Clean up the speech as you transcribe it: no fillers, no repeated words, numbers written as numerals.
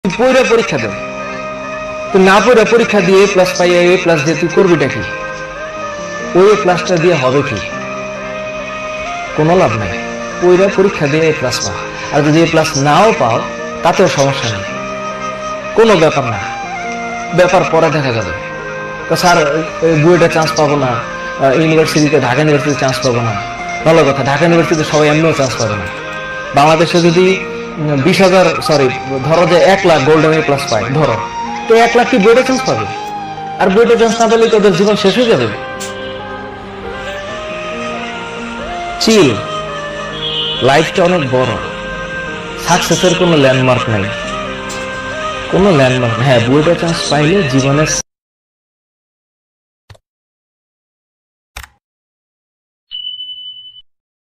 পড়ে পরীক্ষা দেন, তো না পড়ে পরীক্ষা দিয়ে এ প্লাস পাই, এ প্লাস দিয়ে তুই করবিটা কি? ওই এ প্লাসটা দিয়ে হবে কি? কোনো লাভ নাই। পড়ে পরীক্ষা দিয়ে এ প্লাস পা, আর যদি এ প্লাস নাও পাও তাতেও সমস্যা নেই, কোনো ব্যাপার না, ব্যাপার পরে দেখা যাবে। তো স্যার বুয়েটে চান্স পাবো না, ইউনিভার্সিটিতে ঢাকা ইউনিভার্সিটিতে চান্স পাবো না, ভালো কথা, ঢাকা ইউনিভার্সিটিতে সবাই এমনিও চান্স পাবে না। বাংলাদেশে যদি 20,000 সরি ধরো যে 1 লাখ গোল্ডেন এ প্লাস পায় ধরো, তো 1 লাখ কি বুয়েটে চান্স পাবে? আর বুয়েটে চান্স না পেলে তোদের জীবন শেষ হয়ে যাবে। চিল, লাইফটা অনেক বড়, সাকসেসের কোনো ল্যান্ডমার্ক নাই, কোনো ল্যান্ডমার্ক। হ্যাঁ, বুয়েটে চান্স পাইলে জীবনের